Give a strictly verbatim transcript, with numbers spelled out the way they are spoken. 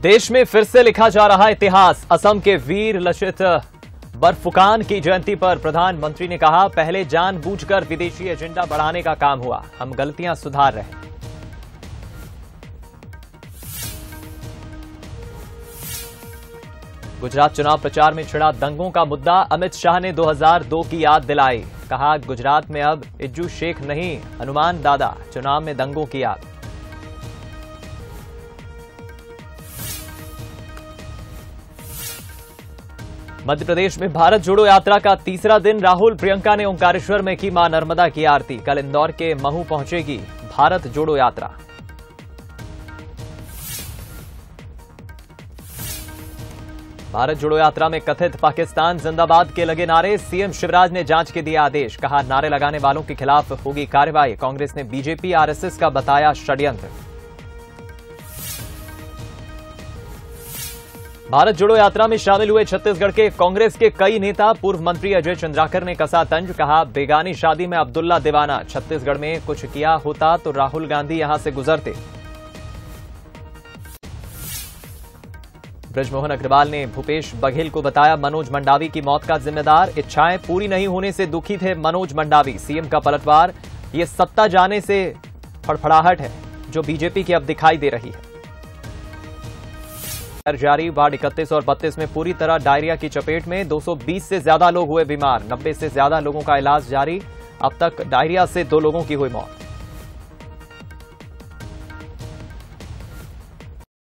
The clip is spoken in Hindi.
देश में फिर से लिखा जा रहा इतिहास। असम के वीर लचित बरफुकान की जयंती पर प्रधानमंत्री ने कहा, पहले जानबूझकर विदेशी एजेंडा बढ़ाने का काम हुआ, हम गलतियां सुधार रहे हैं। गुजरात चुनाव प्रचार में छिड़ा दंगों का मुद्दा। अमित शाह ने दो हज़ार दो की याद दिलाई। कहा, गुजरात में अब इज्जू शेख नहीं, हनुमान दादा, चुनाव में दंगों की याद। मध्य प्रदेश में भारत जोड़ो यात्रा का तीसरा दिन। राहुल प्रियंका ने ओंकारेश्वर में की मां नर्मदा की आरती। कल इंदौर के महू पहुंचेगी भारत जोड़ो यात्रा। भारत जोड़ो यात्रा में कथित पाकिस्तान जिंदाबाद के लगे नारे। सीएम शिवराज ने जांच के दिया आदेश। कहा, नारे लगाने वालों के खिलाफ होगी कार्रवाई। कांग्रेस ने बीजेपी आरएसएस का बताया षड्यंत्र। भारत जोड़ो यात्रा में शामिल हुए छत्तीसगढ़ के कांग्रेस के कई नेता। पूर्व मंत्री अजय चंद्राकर ने कसा तंज। कहा, बेगानी शादी में अब्दुल्ला दीवाना, छत्तीसगढ़ में कुछ किया होता तो राहुल गांधी यहां से गुजरते। बृजमोहन अग्रवाल ने भूपेश बघेल को बताया मनोज मंडावी की मौत का जिम्मेदार। इच्छाएं पूरी नहीं होने से दुखी थे मनोज मंडावी। सीएम का पलटवार, ये सत्ता जाने से फड़फड़ाहट है जो बीजेपी की अब दिखाई दे रही है। जारी वार्ड इकतीस और बत्तीस में पूरी तरह डायरिया की चपेट में। दो सौ बीस से ज्यादा लोग हुए बीमार। नब्बे से ज्यादा लोगों का इलाज जारी। अब तक डायरिया से दो लोगों की हुई मौत।